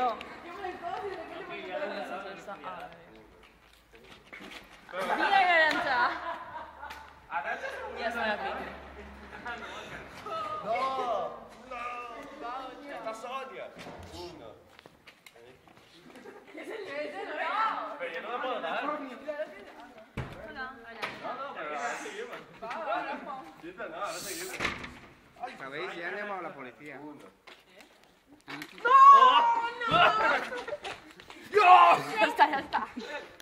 No. Mira che arancia. Io sono la prima. No. Sta Sonia. Uno. Pero yo no me puedo dar. No, pero ahora seguimos. No, ahora seguimos. ¿Sabéis? Ya han llamado a la policía. Ya está, ya está.